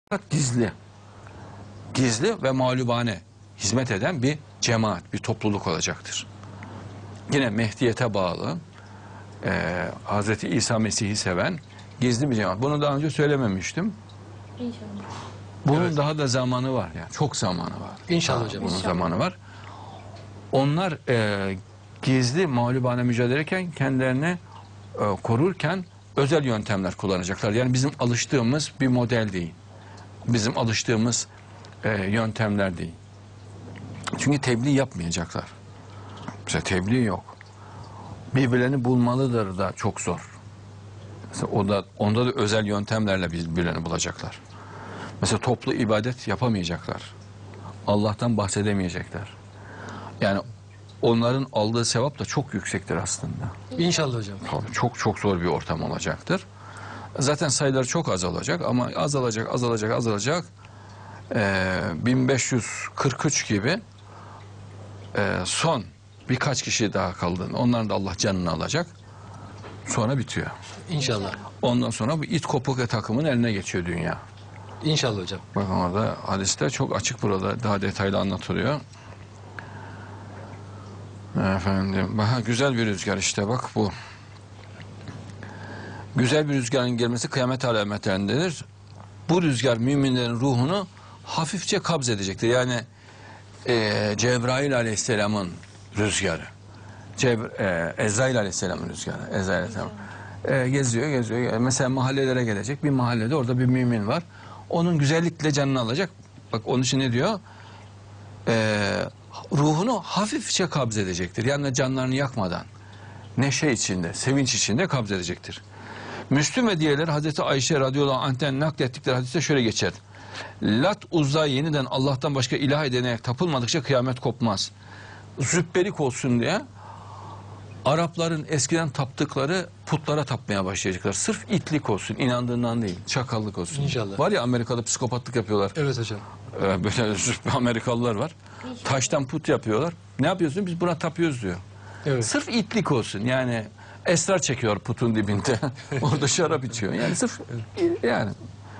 gizli. Gizli ve mağlubane hizmet eden bir cemaat, bir topluluk olacaktır. Yine Mehdiyete bağlı, Hz. İsa Mesih'i seven gizli bir cemaat. Bunu daha önce söylememiştim. İnşallah. Bunun daha da zamanı var. Yani çok zamanı var. İnşallah hocam. Bunun İnşallah. zamanı var. Onlar gizli mağlubane mücadele ederken kendilerini korurken özel yöntemler kullanacaklar. Yani bizim alıştığımız bir model değil. Bizim alıştığımız yöntemler değil. Çünkü tebliğ yapmayacaklar. Mesela tebliğ yok. Birbirlerini bulmalıdır da çok zor. Mesela onda da özel yöntemlerle birbirlerini bulacaklar. Mesela toplu ibadet yapamayacaklar. Allah'tan bahsedemeyecekler. Yani onların aldığı sevap da çok yüksektir aslında. İnşallah hocam. Tabii çok çok zor bir ortam olacaktır. Zaten sayıları çok azalacak ama azalacak. 1543 gibi son birkaç kişi daha kaldı. Onların da Allah canını alacak. Sonra bitiyor. İnşallah. Ondan sonra bu it kopuk takımın eline geçiyor dünya. İnşallah hocam. Bakın orada hadiste çok açık, burada daha detaylı anlatılıyor. Efendim, güzel bir rüzgar işte, bak bu. Güzel bir rüzgarın gelmesi kıyamet alametlerindendir. Bu rüzgar müminlerin ruhunu hafifçe kabz edecektir. Yani Cebrail Aleyhisselam'ın rüzgarı. Ezrail Aleyhisselam'ın rüzgarı. Ezrail Aleyhisselam. Geziyor. Mesela mahallelere gelecek. Bir mahallede orada bir mümin var. Onun güzellikle canını alacak. Bak onun için ne diyor? Ruhunu hafifçe kabz edecektir. Yani canlarını yakmadan. Neşe içinde, sevinç içinde kabz edecektir. Müslüm ve diğerleri Hazreti Ayşe radıyallahu anh'ten naklettikleri hadiste şöyle geçer. Lat Uzza yeniden Allah'tan başka ilah edene tapılmadıkça kıyamet kopmaz. Zübbelik olsun diye Arapların eskiden taptıkları putlara tapmaya başlayacaklar. Sırf itlik olsun, inandığından değil, çakallık olsun. İnşallah. Var ya Amerika'da psikopatlık yapıyorlar. Evet hocam. Böyle Amerikalılar var. İnşallah. Taştan put yapıyorlar. Ne yapıyorsun? Biz buna tapıyoruz diyor. Evet. Sırf itlik olsun. Yani esrar çekiyor putun dibinde. Orada şarap içiyor. Yani sırf yani.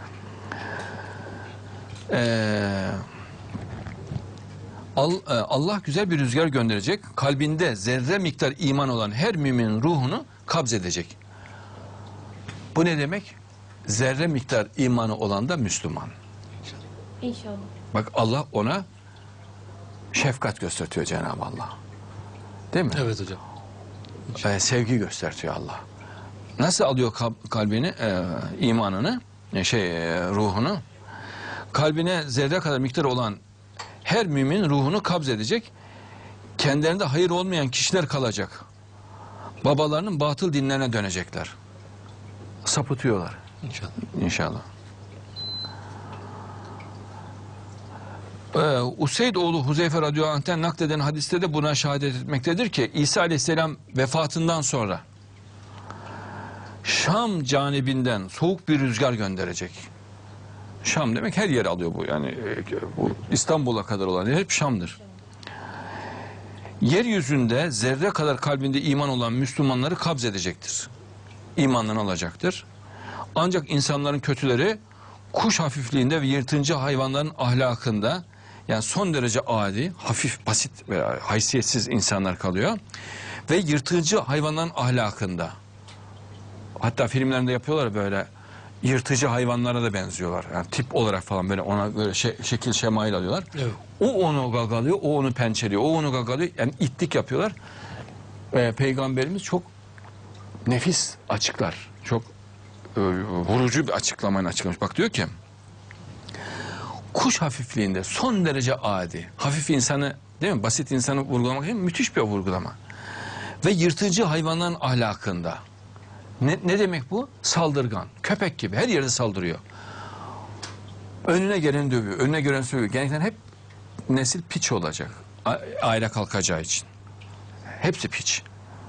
Allah güzel bir rüzgar gönderecek. Kalbinde zerre miktar iman olan her müminin ruhunu kabz edecek. Bu ne demek? Zerre miktar imanı olan da Müslüman. İnşallah. Bak Allah ona şefkat gösteriyor Cenab-ı Allah. Değil mi? Evet hocam. Sevgi gösteriyor Allah. Nasıl alıyor kalbini, imanını, ruhunu? Kalbine zerre kadar miktar olan her mümin ruhunu kabz edecek. Kendilerinde hayır olmayan kişiler kalacak. Babalarının batıl dinlerine dönecekler. Sapıtıyorlar. İnşallah. İnşallah. Useyd oğlu Huzeyfe radıyallahu anh'ten nakleden hadiste de buna şehadet etmektedir ki İsa aleyhisselam vefatından sonra Şam canibinden soğuk bir rüzgar gönderecek. Şam demek her yeri alıyor bu. Yani bu İstanbul'a kadar olan yer hep Şam'dır. Yeryüzünde zerre kadar kalbinde iman olan Müslümanları kabz edecektir. İmandan alacaktır. Ancak insanların kötüleri kuş hafifliğinde ve yırtıcı hayvanların ahlakında, yani son derece adi, hafif, basit ve haysiyetsiz insanlar kalıyor. Ve yırtıcı hayvanların ahlakında. Hatta filmlerinde yapıyorlar böyle, yırtıcı hayvanlara da benziyorlar. Yani tip olarak falan böyle ona böyle şekil şemail alıyorlar. Evet. O onu gagalıyor, o onu pençeliyor, o onu gagalıyor. Yani itlik yapıyorlar. Peygamberimiz çok nefis açıklar. Çok vurucu bir açıklamayla açıklamış. Bak diyor ki, kuş hafifliğinde son derece adi, hafif insanı, değil mi? Basit insanı vurgulamak için müthiş bir vurgulama. Ve yırtıcı hayvanların ahlakında. Ne demek bu? Saldırgan. Köpek gibi. Her yerde saldırıyor. Önüne geleni dövüyor. Önüne geleni sövüyor. Genellikle hep nesil piç olacak. Aile kalkacağı için. Hepsi piç.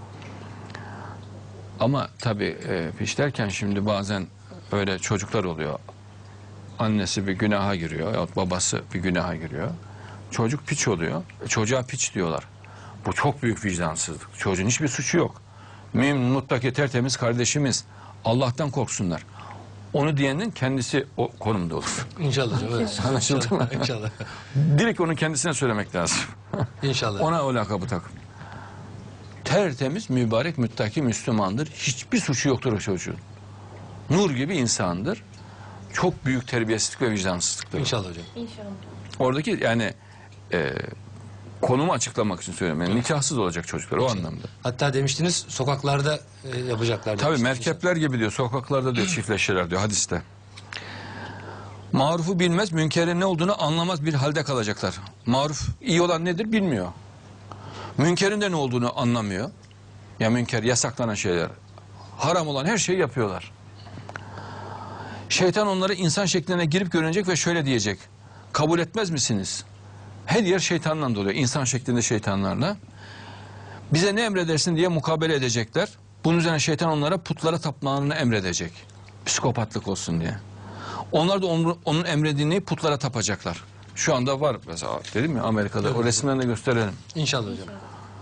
Ama tabii piç derken şimdi bazen öyle çocuklar oluyor. Annesi bir günaha giriyor. Ya babası bir günaha giriyor. Çocuk piç oluyor. Çocuğa piç diyorlar. Bu çok büyük vicdansızlık. Çocuğun hiçbir suçu yok. Mümin, mutlaki tertemiz kardeşimiz. Allah'tan korksunlar. onu diyenin kendisi o konumda olur. İnşallah hocam. Evet. Anlaşıldı mı? İnşallah. Direkt onun kendisine söylemek lazım. İnşallah. Ona o lakabı tak. Tertemiz, mübarek, müttaki Müslümandır. Hiçbir suçu yoktur o çocuğun. Nur gibi insandır. Çok büyük terbiyesizlik ve vicdansızlıktır. İnşallah hocam. İnşallah. Oradaki yani konumu açıklamak için söylüyorum. Yani nikahsız olacak çocuklar o anlamda. Hatta demiştiniz sokaklarda yapacaklar. Tabii demiştiniz. merkepler gibi diyor. Sokaklarda diyor çiftleşirler diyor hadiste. Marufu bilmez, münkerin ne olduğunu anlamaz bir halde kalacaklar. Maruf iyi olan nedir bilmiyor. Münkerin de ne olduğunu anlamıyor. Ya münker yasaklanan şeyler. Haram olan her şeyi yapıyorlar. Şeytan onları insan şekline girip görünecek ve şöyle diyecek. Kabul etmez misiniz? Her yer şeytanla doluyor. İnsan şeklinde şeytanlarla. Bize ne emredersin diye mukabele edecekler. Bunun üzerine şeytan onlara putlara tapmalarını emredecek. Psikopatlık olsun diye. Onlar da onun emrediğini putlara tapacaklar. Şu anda var mesela dedim ya Amerika'da. O resimlerini de gösterelim. İnşallah hocam.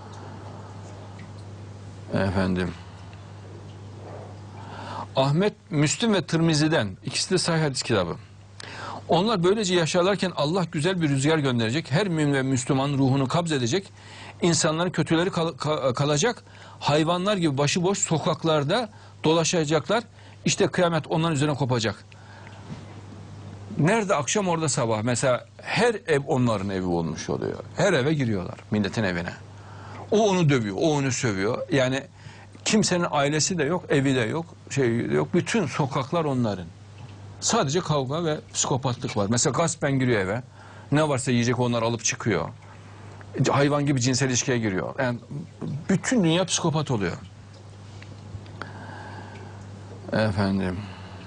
Efendim. Ahmet, Müslim ve Tirmizi'den ikisi de sahih hadis kitabı. Onlar böylece yaşarlarken Allah güzel bir rüzgar gönderecek. Her mümin ve Müslüman ruhunu kabz edecek. İnsanların kötüleri kalacak. Hayvanlar gibi başıboş sokaklarda dolaşacaklar. İşte kıyamet onların üzerine kopacak. Nerede akşam orada sabah. Mesela her ev onların evi olmuş oluyor. Her eve giriyorlar milletin evine. O onu dövüyor, o onu sövüyor. Yani kimsenin ailesi de yok, evi de yok, şey de yok. Bütün sokaklar onların. Sadece kavga ve psikopatlık var. Mesela gaspen giriyor eve. Ne varsa yiyecek onlar alıp çıkıyor. Hayvan gibi cinsel ilişkiye giriyor. Yani bütün dünya psikopat oluyor. Efendim.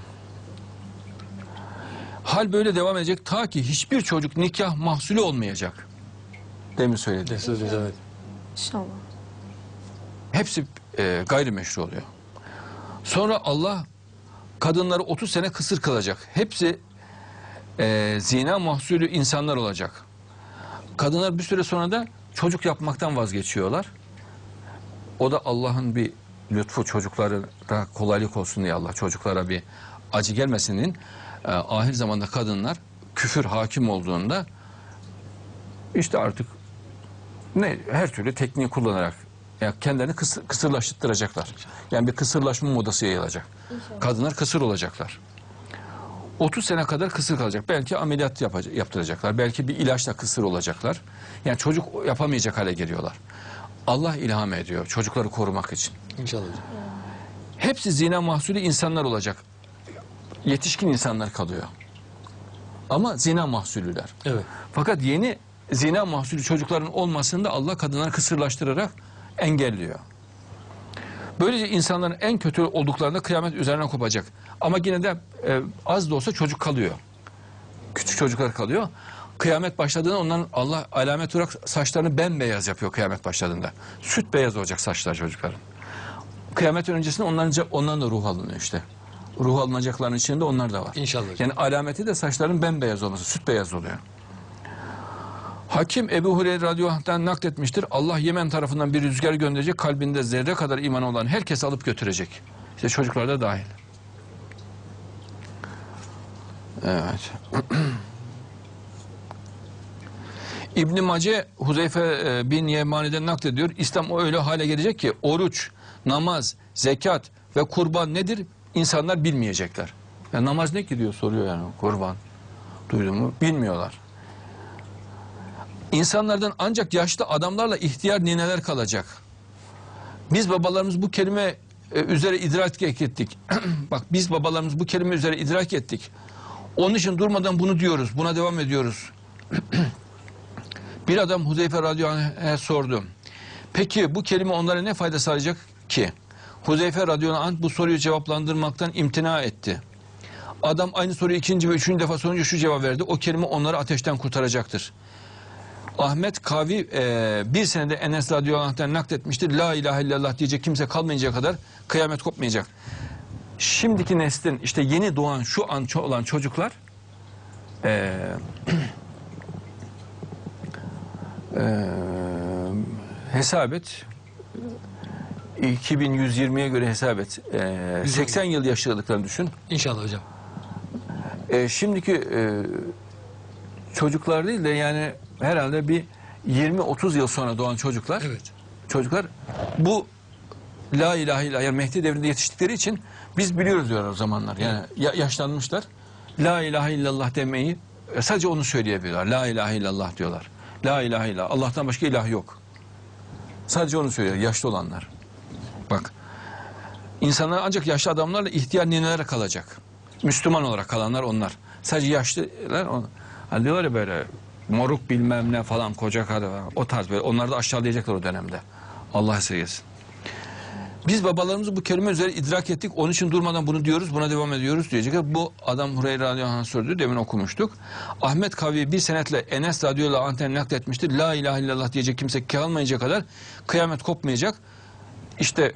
Hal böyle devam edecek ta ki hiçbir çocuk nikah mahsulü olmayacak. Demin söyledim. Evet. İnşallah. Hepsi gayrimeşru oluyor. Sonra Allah kadınları 30 sene kısır kılacak. Hepsi zina mahsulü insanlar olacak. Kadınlar bir süre sonra da çocuk yapmaktan vazgeçiyorlar. O da Allah'ın bir lütfu, çocuklara da kolaylık olsun diye Allah çocuklara bir acı gelmesinin ahir zamanda kadınlar küfür hakim olduğunda işte artık her türlü tekniği kullanarak yani kendilerini kısırlaştıracaklar. Yani bir kısırlaşma modası yayılacak. İnşallah. Kadınlar kısır olacaklar. 30 sene kadar kısır kalacak. Belki ameliyat yaptıracaklar. Belki bir ilaçla kısır olacaklar. Yani çocuk yapamayacak hale geliyorlar. Allah ilham ediyor çocukları korumak için. İnşallah hocam. Hepsi zina mahsulü insanlar olacak. Yetişkin insanlar kalıyor. Ama zina mahsulüler. Evet. Fakat yeni zina mahsulü çocukların olmasını da Allah kadınları kısırlaştırarak engelliyor. Böylece insanların en kötü olduklarında kıyamet üzerine kopacak. Ama yine de az da olsa çocuk kalıyor. Küçük çocuklar kalıyor. Kıyamet başladığında onların Allah alamet olarak saçlarını bembeyaz yapıyor kıyamet başladığında. Süt beyaz olacak saçlar çocukların. Kıyametin öncesinde onların da ruh alınıyor işte. Ruh alınacakların içinde onlar da var. İnşallah hocam. Yani alameti de saçların bembeyaz olması, süt beyaz oluyor. Hakim Ebu Hureyre radıyallahu anh'tan nakletmiştir. Allah Yemen tarafından bir rüzgar gönderecek, kalbinde zerre kadar iman olan herkes alıp götürecek. İşte çocuklar da dahil. Evet. İbn-i Mace Huzeyfe bin Yemani'den naklediyor. İslam öyle hale gelecek ki oruç, namaz, zekat ve kurban nedir? İnsanlar bilmeyecekler. Ya namaz ne ki diyor soruyor yani kurban. Duydun mu? Bilmiyorlar. İnsanlardan ancak yaşlı adamlarla ihtiyar nineler kalacak. Biz babalarımız bu kelime üzere idrak ettik. Bak biz babalarımız bu kelime üzere idrak ettik. Onun için durmadan bunu diyoruz. Buna devam ediyoruz. Bir adam Huzeyfe radıyallahu anh'a sordu. Peki bu kelime onlara ne fayda sağlayacak ki? Huzeyfe radıyallahu anh bu soruyu cevaplandırmaktan imtina etti. Adam aynı soruyu ikinci ve üçüncü defa sorunca şu cevap verdi. O kelime onları ateşten kurtaracaktır. Ahmet Kavi bir senede Enes radıyallahu anh'tan nakletmiştir. La ilahe illallah diyecek kimse kalmayıncaya kadar kıyamet kopmayacak. Şimdiki neslin işte yeni doğan şu an olan çocuklar hesap et 2120'ye göre hesap et. 80 yıl yaşadıklarını düşün. İnşallah hocam. Şimdiki çocuklar değil de yani herhalde bir 20-30 yıl sonra doğan çocuklar, Evet. çocuklar bu La ilahe illallah, yani Mehdi devrinde yetiştikleri için biz biliyoruz diyorlar o zamanlar. Yani yaşlanmışlar. La ilahe illallah demeyi sadece onu söyleyebiliyorlar. La ilahe illallah diyorlar. La ilahe illallah. Allah'tan başka ilah yok. Sadece onu söylüyor yaşlı olanlar. Bak. İnsanlar ancak yaşlı adamlarla ihtiyar ninelere kalacak. Müslüman olarak kalanlar onlar. Sadece yaşlılar hani diyorlar ya böyle moruk bilmem ne falan koca karı o tarz böyle. Onlar da aşağılayacaklar o dönemde. Allah esirgesin. Biz babalarımızı bu kelime üzere idrak ettik. Onun için durmadan bunu diyoruz, buna devam ediyoruz diyecekler. Bu adam Hureyre radıyallahu anh söyledi. Demin okumuştuk. Ahmet Kavi bir senetle Enes radıyallahu anh'ten nakletmiştir. La ilahe illallah diyecek kimse kalmayınca kadar kıyamet kopmayacak. İşte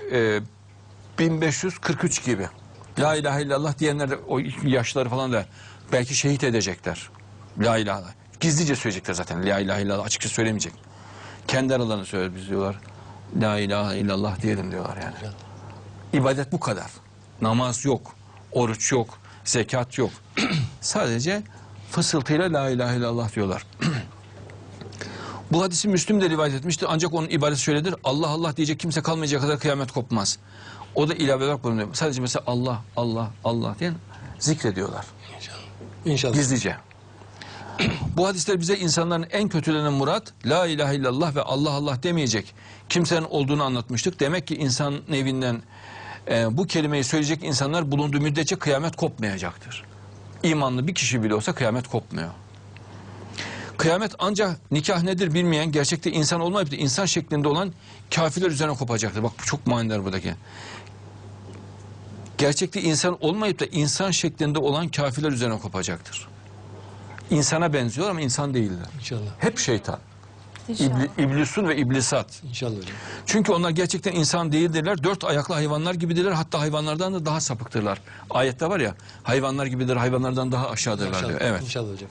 1543 gibi. La ilahe illallah diyenler de o yaşları falan da belki şehit edecekler. La ilahe illallah. Gizlice söyleyecekler zaten. La ilahe illallah açıkça söylemeyecek. Kendi aralarını söyler biz diyorlar. La ilahe illallah diyelim diyorlar yani. İbadet bu kadar. Namaz yok, oruç yok, zekat yok. Sadece fısıltıyla la ilahe illallah diyorlar. Bu hadisi Müslüm de rivayet etmişti. Ancak onun ibaresi şöyledir. Allah Allah diyecek kimse kalmayacak kadar kıyamet kopmaz. O da ilave olarak bulunuyor. Sadece mesela Allah, Allah, Allah diyen zikrediyorlar. İnşallah. Gizlice. Bu hadisler bize insanların en kötülenen murat la ilahe illallah ve Allah Allah demeyecek kimsenin olduğunu anlatmıştık. Demek ki insan evinden bu kelimeyi söyleyecek insanlar bulunduğu müddetçe kıyamet kopmayacaktır. İmanlı bir kişi bile olsa kıyamet kopmuyor. Kıyamet ancak nikah nedir bilmeyen, gerçekte insan olmayıp da insan şeklinde olan kafirler üzerine kopacaktır. Bak bu çok manidar buradaki. Gerçekte insan olmayıp da insan şeklinde olan kafirler üzerine kopacaktır. İnsana benziyor ama insan değiller. İnşallah. Hep şeytan. İnşallah. İblisun ve iblisat. İnşallah hocam. Çünkü onlar gerçekten insan değildirler. 4 ayaklı hayvanlar gibidirler. Hatta hayvanlardan da daha sapıktırlar. Ayette var ya, hayvanlar gibidir, hayvanlardan daha aşağıdırlar İnşallah. diyor. Evet. İnşallah hocam.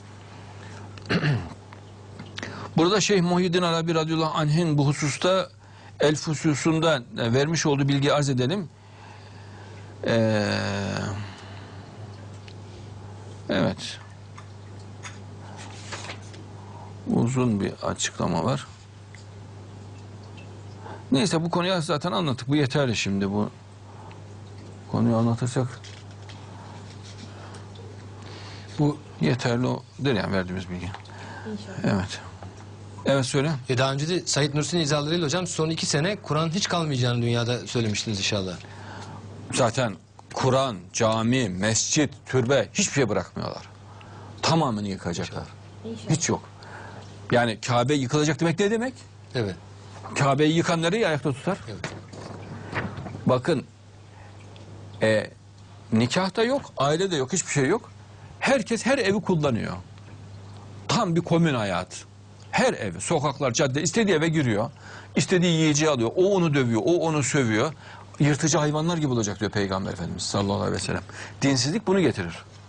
Burada Şeyh Muhyiddin Arabi radıyallahu anh'in bu hususta El Fusus'unda vermiş olduğu bilgiyi arz edelim. Evet. Uzun bir açıklama var. Neyse bu konuyu zaten anlattık. Bu yeterli şimdi bu. Konuyu anlatırsak Bu yeterli odur yani verdiğimiz bilgi. İnşallah. Evet. Evet söyle. daha önce de Said Nursi'nin izahlarıyla hocam son 2 sene Kur'an hiç kalmayacağını dünyada söylemiştiniz inşallah. Zaten Kur'an, cami, mescit, türbe hiçbir şey bırakmıyorlar. Tamamını yıkacaklar. İnşallah. Hiç yok. Yani Kabe yıkılacak demek ne demek? Evet. Kabe'yi yıkan nereyi ayakta tutar? Evet. Bakın nikah da yok, aile de yok, hiçbir şey yok. Herkes her evi kullanıyor. Tam bir komün hayatı. Her ev, sokaklar, cadde istediği eve giriyor. İstediği yiyeceği alıyor. O onu dövüyor, o onu sövüyor. Yırtıcı hayvanlar gibi olacak diyor Peygamber Efendimiz sallallahu aleyhi ve sellem. Dinsizlik bunu getirir.